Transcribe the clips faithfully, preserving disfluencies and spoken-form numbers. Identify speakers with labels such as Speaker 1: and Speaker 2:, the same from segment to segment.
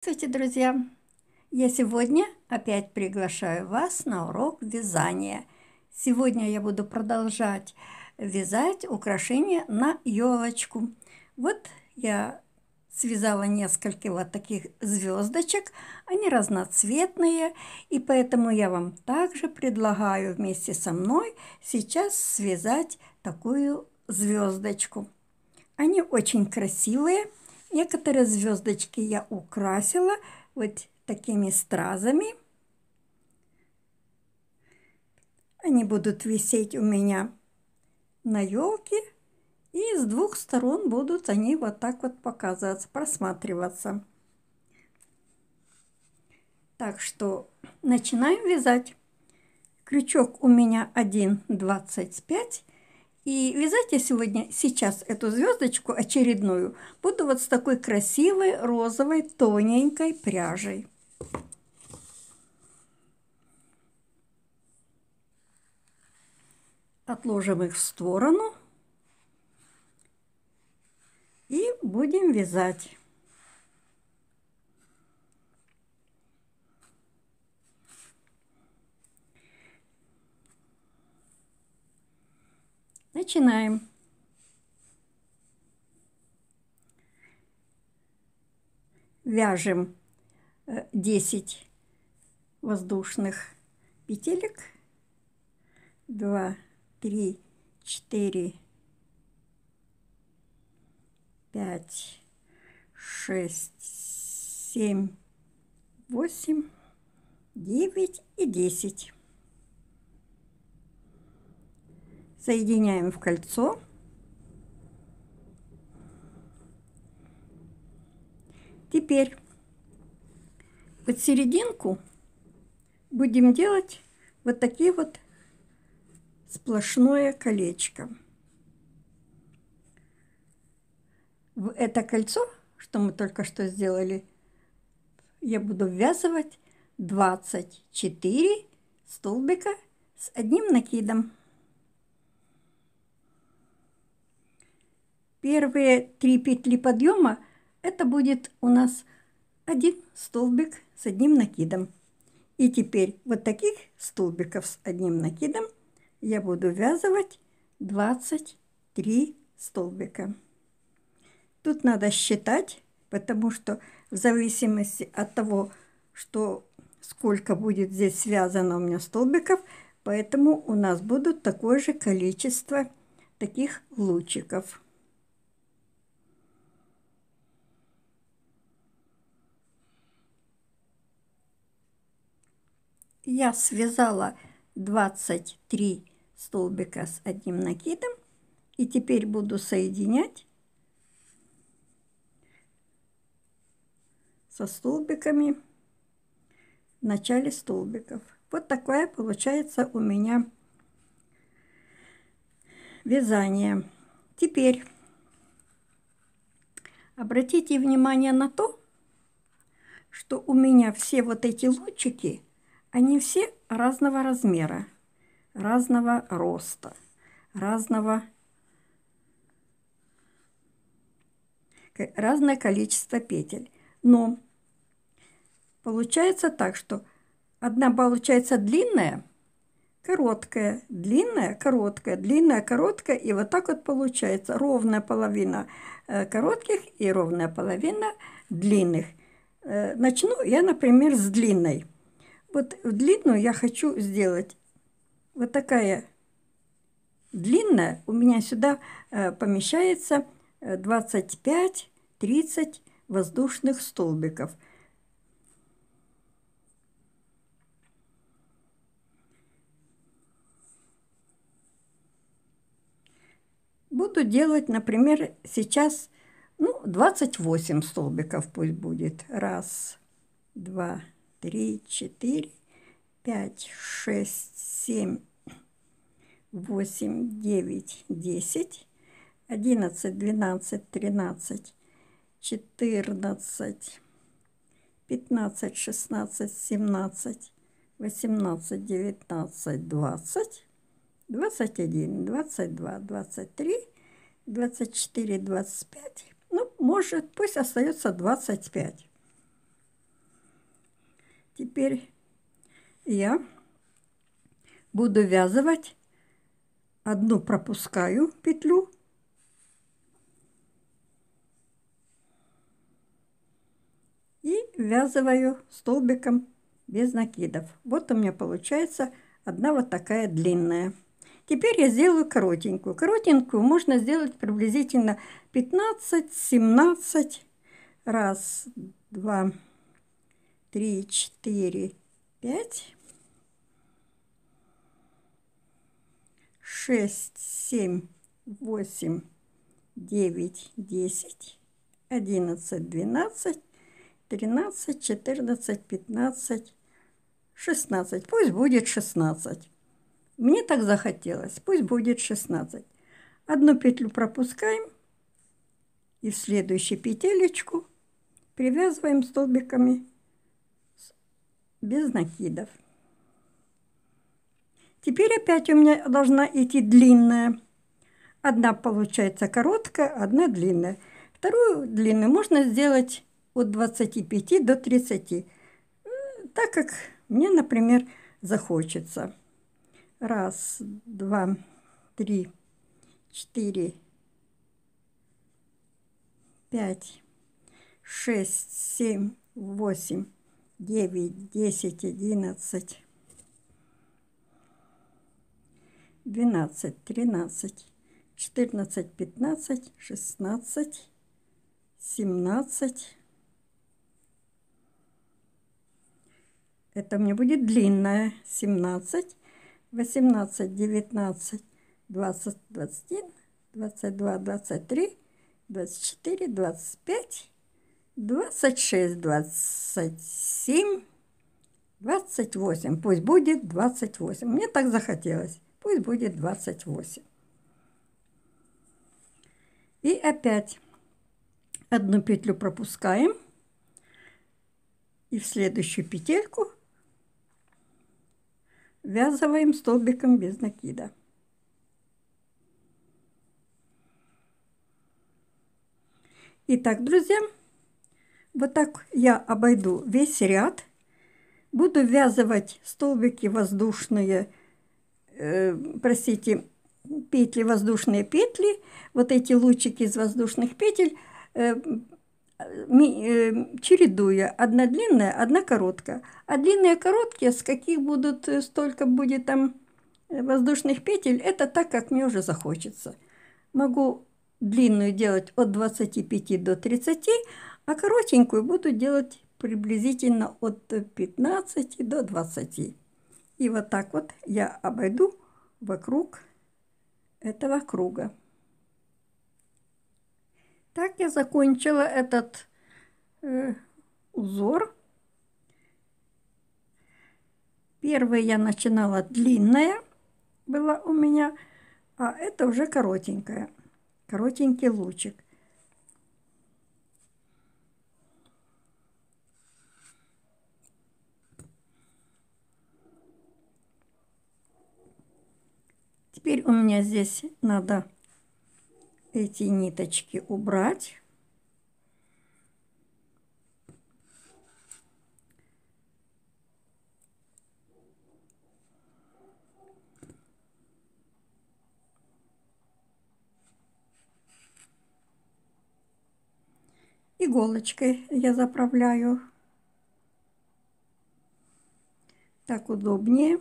Speaker 1: Здравствуйте, друзья! Я сегодня опять приглашаю вас на урок вязания. Сегодня я буду продолжать вязать украшения на елочку. Вот я связала несколько вот таких звездочек, они разноцветные, и поэтому я вам также предлагаю вместе со мной сейчас связать такую звездочку. Они очень красивые. Некоторые звездочки я украсила вот такими стразами. Они будут висеть у меня на елке, и с двух сторон будут они вот так вот показываться, просматриваться. Так что начинаем вязать. Крючок у меня один двадцать пять. И вязать я сегодня, сейчас эту звездочку очередную, буду вот с такой красивой розовой тоненькой пряжей. Отложим их в сторону и будем вязать. Начинаем. Вяжем десять воздушных петелек. два, три, четыре, пять, шесть, семь, восемь, девять и десять. Соединяем в кольцо. Теперь под серединку будем делать вот такие вот сплошное колечко. В это кольцо, что мы только что сделали, я буду ввязывать двадцать четыре столбика с одним накидом. Первые три петли подъема это будет у нас один столбик с одним накидом. И теперь вот таких столбиков с одним накидом я буду ввязывать двадцать три столбика. Тут надо считать, потому что в зависимости от того, что сколько будет здесь связано у меня столбиков, поэтому у нас будут такое же количество таких лучиков. Я связала двадцать три столбика с одним накидом, и теперь буду соединять со столбиками в начале столбиков. Вот такое получается у меня вязание. Теперь обратите внимание на то, что у меня все вот эти лучики, они все разного размера, разного роста, разного, разное количество петель. Но получается так, что одна получается длинная, короткая, длинная, короткая, длинная, короткая, и вот так вот получается ровная половина коротких и ровная половина длинных. Начну я, например, с длинной. Вот в длинную я хочу сделать вот такая длинная. У меня сюда помещается двадцать пять тридцать воздушных столбиков. Буду делать, например, сейчас ну, двадцать восемь столбиков пусть будет. Раз, два, три, четыре, пять, шесть, семь, восемь, девять, десять, одиннадцать, двенадцать, тринадцать, четырнадцать, пятнадцать, шестнадцать, семнадцать, восемнадцать, девятнадцать, двадцать, двадцать один, двадцать два, двадцать три, двадцать четыре, двадцать пять. Ну, может, пусть остается двадцать пять. Теперь я буду вязывать, одну пропускаю петлю, и ввязываю столбиком без накидов. Вот у меня получается одна вот такая длинная. Теперь я сделаю коротенькую. Коротенькую можно сделать приблизительно пятнадцать-семнадцать. Раз, два, три, четыре, пять, шесть, семь, восемь, девять, десять, одиннадцать, двенадцать, тринадцать, четырнадцать, пятнадцать, шестнадцать. Пусть будет шестнадцать. Мне так захотелось. Пусть будет шестнадцать. Одну петлю пропускаем и в следующую петелечку привязываем столбиками без накидов. Теперь опять у меня должна идти длинная. Одна получается короткая, одна длинная. Вторую длинную можно сделать от двадцати пяти до тридцати, так как мне, например, захочется. Раз, два, три, четыре, пять, шесть, семь, восемь, девять, десять, одиннадцать, двенадцать, тринадцать, четырнадцать, пятнадцать, шестнадцать, семнадцать. Это мне будет длинная. семнадцать, восемнадцать, девятнадцать, двадцать, двадцать один, двадцать два, двадцать три, двадцать четыре, двадцать пять, двадцать шесть, двадцать семь, двадцать восемь. Пусть будет двадцать восемь. Мне так захотелось. Пусть будет двадцать восемь. И опять одну петлю пропускаем. И в следующую петельку ввязываем столбиком без накида. Итак, друзья, вот так я обойду весь ряд. Буду ввязывать столбики воздушные, э, простите, петли, воздушные петли. Вот эти лучики из воздушных петель, э, чередуя. Одна длинная, одна короткая. А длинные короткие, с каких будут, столько будет там воздушных петель, это так, как мне уже захочется. Могу длинную делать от двадцати пяти до тридцати, а коротенькую буду делать приблизительно от пятнадцати до двадцати. И вот так вот я обойду вокруг этого круга. Так я закончила этот э, узор. Первый я начинала длинная, была у меня, а это уже коротенькая, коротенький лучик. Теперь у меня здесь надо эти ниточки убрать. Иголочкой я заправляю. Так удобнее.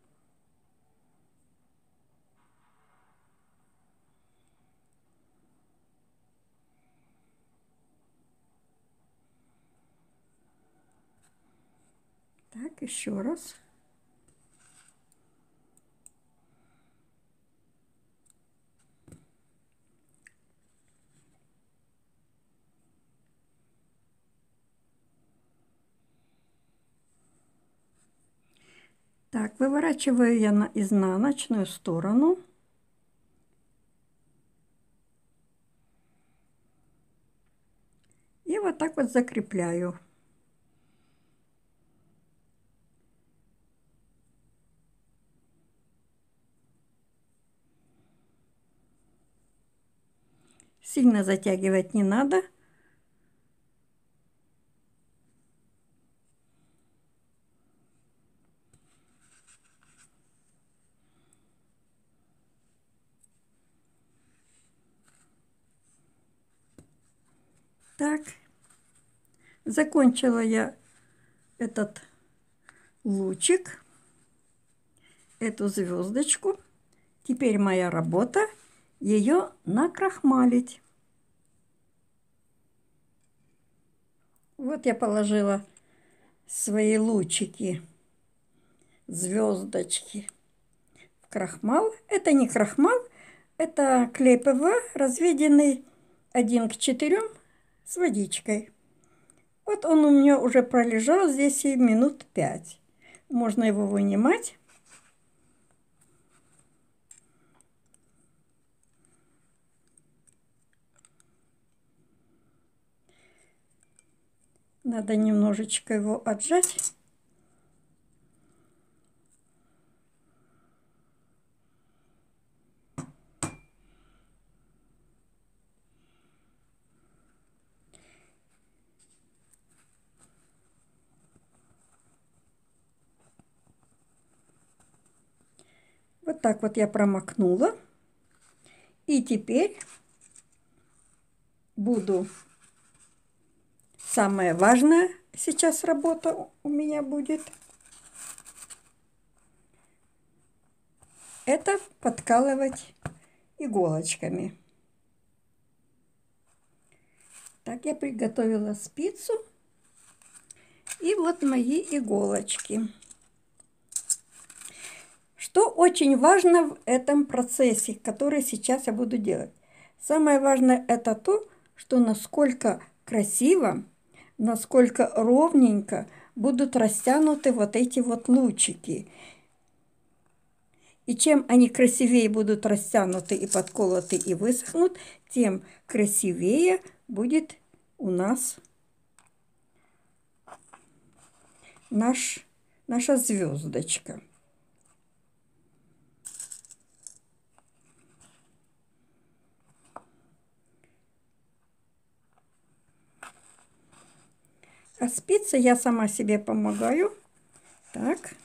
Speaker 1: Так, еще раз. Так, выворачиваю я на изнаночную сторону. И вот так вот закрепляю. Сильно затягивать не надо. Так, закончила я этот лучик, эту звездочку. Теперь моя работа ее накрахмалить. Вот я положила свои лучики, звездочки в крахмал. Это не крахмал, это клей ПВА, разведенный один к четырем с водичкой. Вот он у меня уже пролежал здесь и минут пять. Можно его вынимать. Надо немножечко его отжать. Вот так вот я промокнула. И теперь буду... Самая важная сейчас работа у меня будет. Это подкалывать иголочками. Так, я приготовила спицу. И вот мои иголочки. Что очень важно в этом процессе, который сейчас я буду делать? Самое важное это то, что насколько красиво, насколько ровненько будут растянуты вот эти вот лучики. И чем они красивее будут растянуты и подколоты и высохнут, тем красивее будет у нас наш, наша звездочка. А спицы я сама себе помогаю. Так.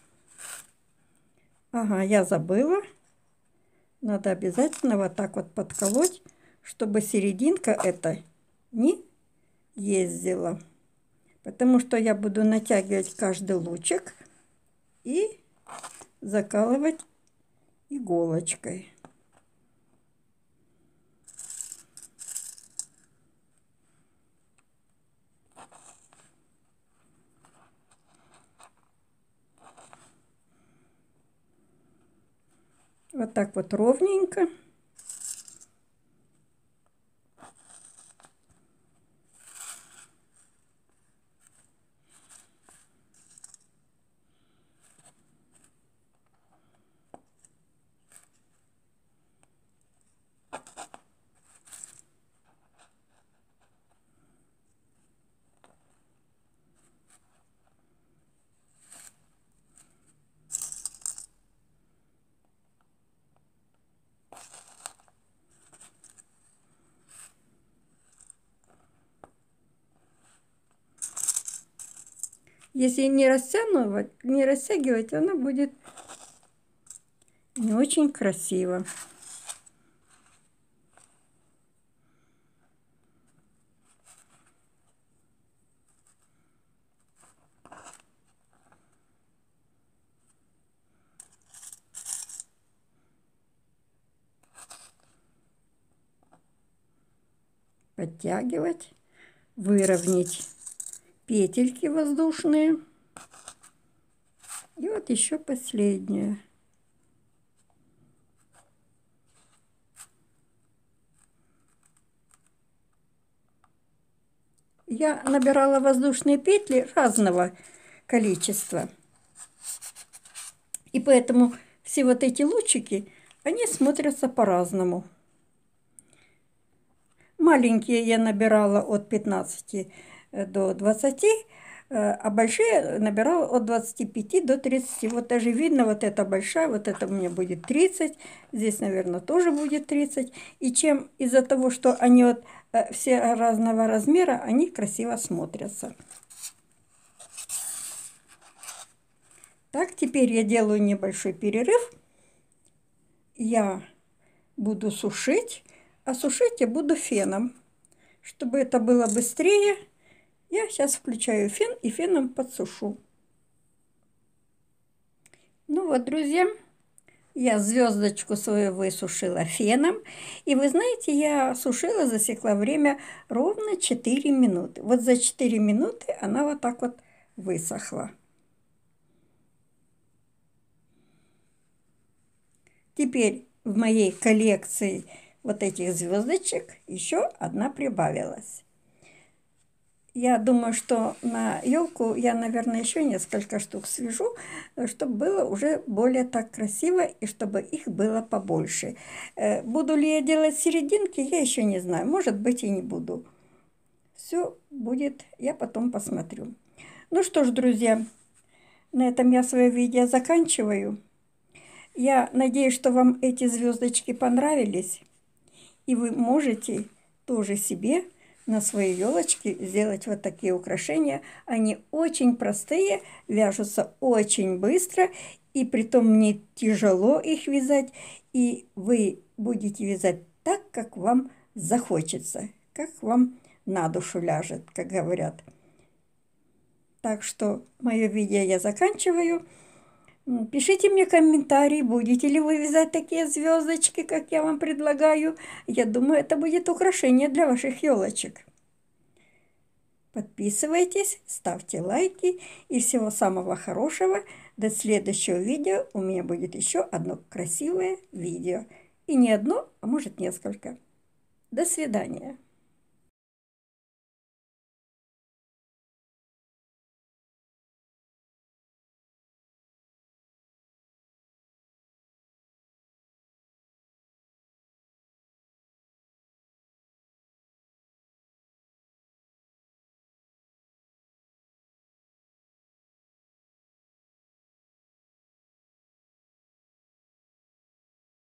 Speaker 1: Ага, я забыла. Надо обязательно вот так вот подколоть, чтобы серединка эта не ездила. Потому что я буду натягивать каждый лучик и закалывать иголочкой. Вот так вот ровненько. Если не растягивать, не растягивать, она будет не очень красиво. Подтягивать, выровнять петельки воздушные. И вот еще последнее. Я набирала воздушные петли разного количества. И поэтому все вот эти лучики, они смотрятся по-разному. Маленькие я набирала от пятнадцати до двадцати, а большие набирала от двадцати пяти до тридцати. Вот даже видно, вот эта большая, вот это у меня будет тридцать. Здесь, наверное, тоже будет тридцать. И чем из-за того, что они вот все разного размера, они красиво смотрятся. Так, теперь я делаю небольшой перерыв. Я буду сушить, а сушить я буду феном, Чтобы это было быстрее, я сейчас включаю фен и феном подсушу. Ну вот, друзья, я звездочку свою высушила феном. И вы знаете, я сушила, засекла время ровно четыре минуты. Вот за четыре минуты она вот так вот высохла. Теперь в моей коллекции вот этих звездочек еще одна прибавилась. Я думаю, что на елку я, наверное, еще несколько штук свяжу, чтобы было уже более так красиво и чтобы их было побольше. Буду ли я делать серединки, я еще не знаю. Может быть, и не буду. Все будет, я потом посмотрю. Ну что ж, друзья, на этом я свое видео заканчиваю. Я надеюсь, что вам эти звездочки понравились. И вы можете тоже себе на своей елочке сделать вот такие украшения. Они очень простые, вяжутся очень быстро, и притом не тяжело их вязать. И вы будете вязать так, как вам захочется, как вам на душу ляжет, как говорят. Так что мое видео я заканчиваю. Пишите мне комментарии, будете ли вы вязать такие звездочки, как я вам предлагаю. Я думаю, это будет украшение для ваших елочек. Подписывайтесь, ставьте лайки и всего самого хорошего. До следующего видео у меня будет еще одно красивое видео. И не одно, а может несколько. До свидания.